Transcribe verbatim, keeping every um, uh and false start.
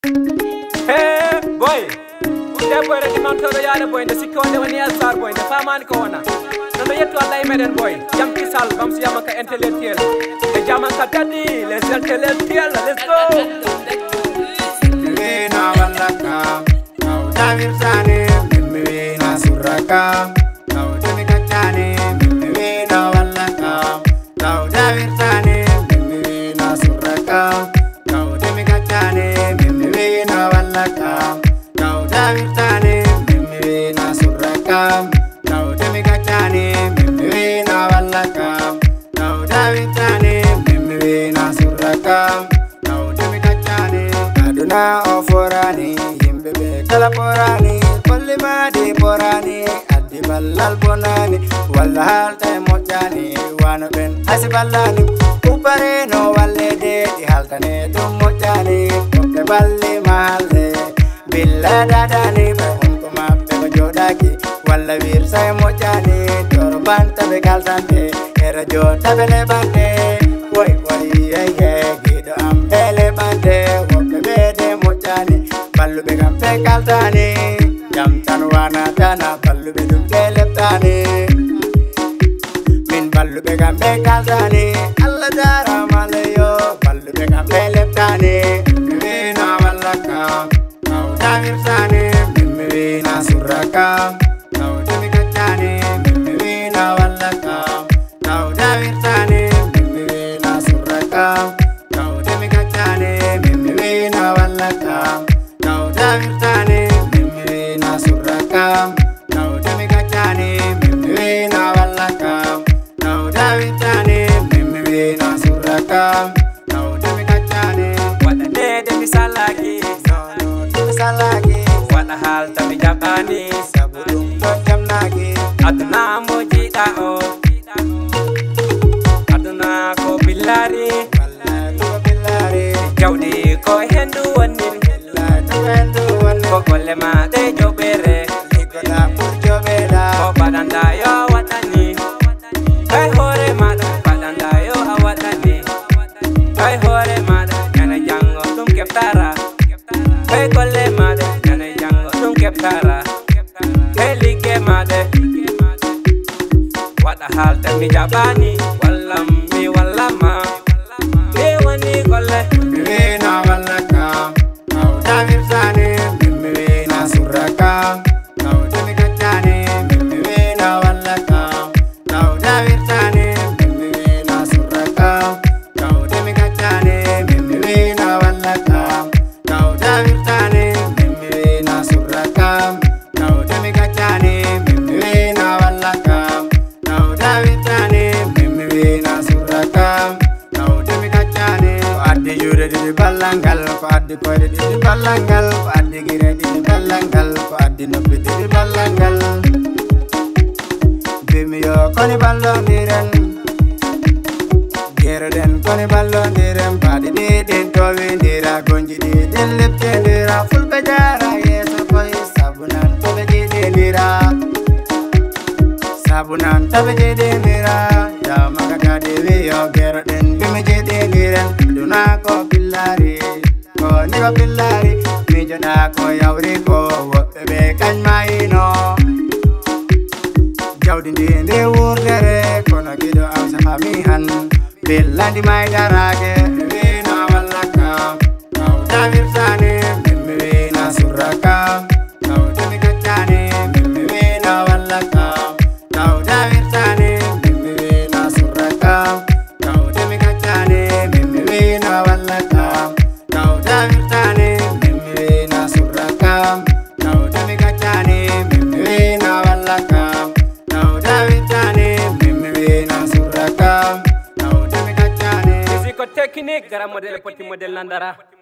Hey boy, the boy ready man to the boy. The second one here star boy. The farmer corner. No yet to Allah meden boy. Jam kisal bam si amaka intellectual. The jaman katadi. Let's intellectual. Let's go. We na walaka. Kau Davir Sane. We na suraka. Kau Demi Kachane. We na walaka. Kau Davir Sane. We na suraka. Kau Demi Kachane. We na walaka. Kau Davir Sane. We na suraka. Kau Demi Kachane. We na walaka. Kau Davir Sane. We na suraka. Kau Demi Kachane. Aduna oforani. Yimbe be kala porani. Polli madi porani. Addi ballal bonani. Walla halta mojani. Wano ben asiballani. Upare no walle de di haltane dum mojani. Koppe balli mahalle. Billa dadani. Unko mappe ko jodaki. Walla vir say mojani. Toro banta be kaltante. Era jota bele bante. Woi woi ye ye. Gido ambele bante. Koppe bede mojani. Ballu be kampe kaltani. Jam tanwana tana. Ballu be dum keleptani. Min ballu be kampe kaltani. Allah dara malayo. Ballu be kampe leptani. We na walaka. Kau Davir Sane. We na suraka. Kau Demi Kachane. We na walaka. Kau Davir Sane. We na suraka. Kau Demi Kachane. We na walaka. Kau Davir Sane. We na suraka. Kau Demi Kachane. We na walaka. Kau Davir Sane. We na suraka. Kau Demi Kachane. Wada de de misalagi. No no salagi. Wada hal tapi japani. Sabudum to jamnagi. Aduna moji da o. Aduna ko bilari. Wallahi ko billari. Jawdi ko hendu wanin. Wallahi to hendu wan. Ko golle ma de jobere. Iko da purjo beda. Ko badanda yo watani. Ay hore mada badanda yo awatani. Ay hore mada kana jango tum keptara. Ay golle mada kana jango tum keptara. Ay lige mada. Wada hal tami jabani. Wallam mi wallama. Me wani golle. We na walaka. Kau Davir Sane. We na suraka. Kau Demi Kachane. We na walaka. Kau Davir Sane. We na suraka. Kau Demi Kachane. We na walaka. Kau Davir Sane. We na suraka. Kau Demi Kachane. We na walaka. Kau Davir Sane. We na suraka. Kau Demi Kachane. Ko addi jure di ballangal. Ko addi koyde di ballangal. Ko addi gire di ballangal. Ko addi noppi di ballangal. Bimi yo koni ballondiren. Gero den koni ballondiren. Padi di den towindira. Gonji di den leptendira. Fulbe jara yeso koy sabunan tobe jidendira. Sabunan tobe jidendira. Jama kaka dewi yo gero den bimi jidendira. Duna ko billari. Ko ni ko billari. Mi joda ko yawri ko. Wobe kany maino. Jawdi ndinde wurdere kono gido am sahamihan billandi may darage. We na walaka. Kau Davir Sane. We na suraka. Kau Demi Kachane. We na walaka. Kau Davir Sane. We na suraka. Kau Demi Kachane. We na walaka. Kau Davir Sane. We na suraka. Kau Demi Kachane. We na walaka. Kau Davir Sane. We na suraka. Kau Demi Kachane. Physical technique gara model poti model nandara.